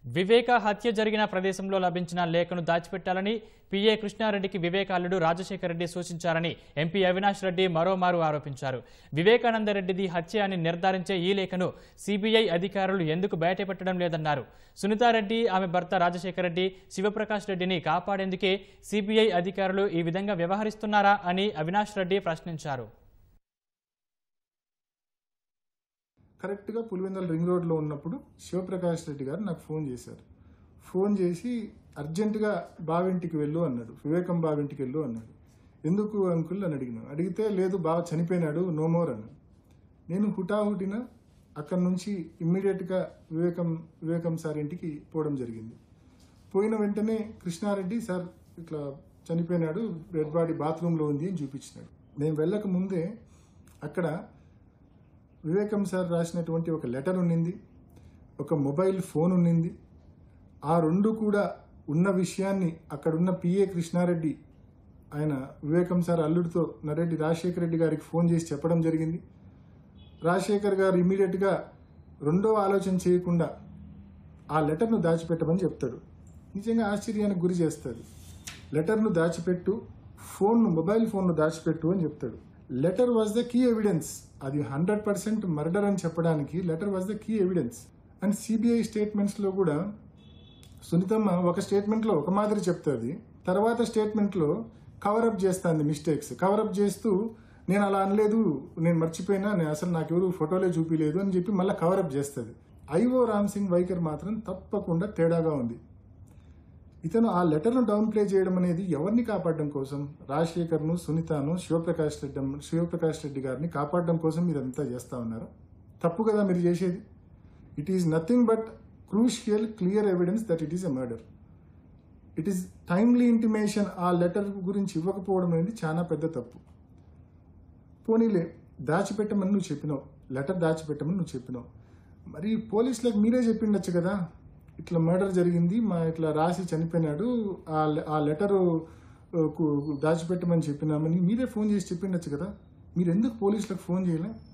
వివేక హత్య జరిగిన ప్రదేశంలో లభించిన లేఖను దాచిపెట్టాలని పిఏ కృష్ణారెడ్డికి వివేక అల్లుడు రాజశేఖర రెడ్డి సూచించారని ఎంపీ అవినాష్ రెడ్డి మరోమారు ఆరోపించారు. వివేకానందరెడ్డిది హత్య అని నిర్ధారించే ఈ లేఖను సిబిఐ అధికారులు ఎందుకు బయటపెట్టడం లేదన్నారు. సునీతారెడ్డి, ఆమె భర్త రాజశేఖర రెడ్డి, శివప్రకాష్ రెడ్డిని కాపాడేందుకే సిబిఐ అధికారులు ఈ విధంగా వ్యవహరిస్తున్నారా అని అవినాష్ రెడ్డి ప్రశ్నించారు. కరెక్ట్గా పులివెందుల రింగ్ రోడ్లో ఉన్నప్పుడు శివప్రకాష్ రెడ్డి గారు నాకు ఫోన్ చేశారు. ఫోన్ చేసి అర్జెంటుగా బావింటికి వెళ్ళు అన్నాడు. వివేకం బావింటికి వెళ్ళు అన్నాడు. ఎందుకు అంకుల్ అని అడిగినాను. అడిగితే లేదు బావ చనిపోయినాడు, నో మోర్ అని. నేను హుటాహుటిన అక్కడి నుంచి ఇమ్మీడియట్గా వివేకం సార్ ఇంటికి పోవడం జరిగింది. పోయిన వెంటనే కృష్ణారెడ్డి సార్ ఇట్లా చనిపోయినాడు, డెడ్ బాడీ బాత్రూంలో ఉంది అని చూపించినాడు. నేను వెళ్ళక ముందే అక్కడ వివేకం సార్ రాసినటువంటి ఒక లెటర్ ఉన్నింది, ఒక మొబైల్ ఫోన్ ఉన్నింది. ఆ రెండు కూడా ఉన్న విషయాన్ని అక్కడున్న పిఏ కృష్ణారెడ్డి ఆయన వివేకం సార్ అల్లుడితో నరెడ్డి రాజశేఖర రెడ్డి గారికి ఫోన్ చేసి చెప్పడం జరిగింది. రాజశేఖర్ గారు ఇమీడియట్గా రెండో ఆలోచన చేయకుండా ఆ లెటర్ను దాచిపెట్టమని చెప్తాడు. నిజంగా ఆశ్చర్యానికి గురి చేస్తుంది. లెటర్ను దాచిపెట్టు, మొబైల్ ఫోన్ను దాచిపెట్టు అని చెప్తాడు. Letter was the key evidence. అది 100% మర్డర్ అని చెప్పడానికి letter was the key evidence. And CBI స్టేట్మెంట్స్లో కూడా సునీతమ్మ ఒక స్టేట్మెంట్లో ఒక మాదిరి చెప్తుంది, తర్వాత స్టేట్మెంట్లో కవరప్ చేస్తుంది మిస్టేక్స్. కవరప్ చేస్తూ నేను అలా అనలేదు, నేను మర్చిపోయినా, నేను అసలు నాకెవరు ఫోటోలే చూపించలేదు అని చెప్పి మళ్ళీ కవరప్ చేస్తుంది. ఐఓ రామ్ సింగ్ వైఖరి మాత్రం తప్పకుండా తేడాగా ఉంది. ఇతను ఆ లెటర్ను డౌన్ ప్లే చేయడం అనేది ఎవరిని కాపాడడం కోసం? రాజశేఖర్ను, సునీతను, శివప్రకాష్ రెడ్డి గారిని కాపాడడం కోసం మీరు అంతా చేస్తా ఉన్నారు. తప్పు కదా మీరు చేసేది. It is nothing but crucial clear evidence that it is a murder. It is timely intimation. ఆ లెటర్ గురించి ఇవ్వకపోవడం అనేది చాలా పెద్ద తప్పు. పోనీలే, దాచిపెట్టమని నువ్వు చెప్పినావు, లెటర్ దాచిపెట్టమని నువ్వు చెప్పినావు. మరి పోలీసులకు మీరే చెప్పిండొచ్చు కదా, ఇట్లా మర్డర్ జరిగింది, ఇట్లా రాసి చనిపోయినాడు, ఆ లెటరు దాచిపెట్టమని చెప్పినామని మీరే ఫోన్ చేసి చెప్పిండొచ్చు కదా. మీరు ఎందుకు పోలీసులకు ఫోన్ చేయలే?